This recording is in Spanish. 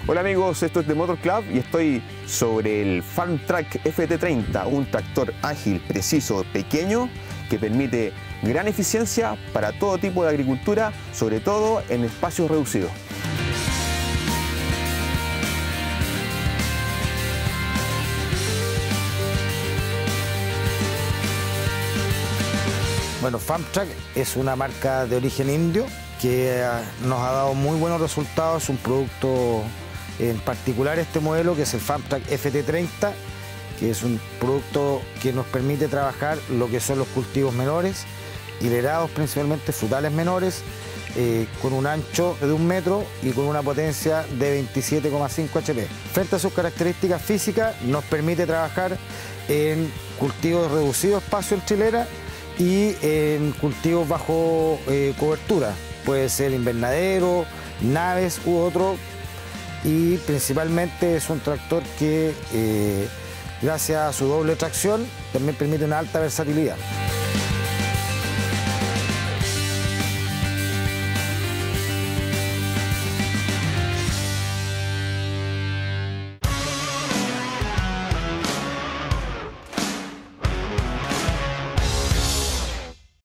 Hola amigos, esto es de Motor Club y estoy sobre el Farmtrac FT30, un tractor ágil, preciso, pequeño que permite gran eficiencia para todo tipo de agricultura, sobre todo en espacios reducidos. Bueno, Farmtrac es una marca de origen indio que nos ha dado muy buenos resultados. Es un producto, en particular este modelo, que es el Farmtrac FT30, que es un producto que nos permite trabajar lo que son los cultivos menores, hilerados principalmente, frutales menores, con un ancho de 1 metro y con una potencia de 27,5 HP. Frente a sus características físicas, nos permite trabajar en cultivos de reducido espacio entre hilera y en cultivos bajo cobertura. Puede ser invernadero, naves u otro, y principalmente es un tractor que gracias a su doble tracción también permite una alta versatilidad.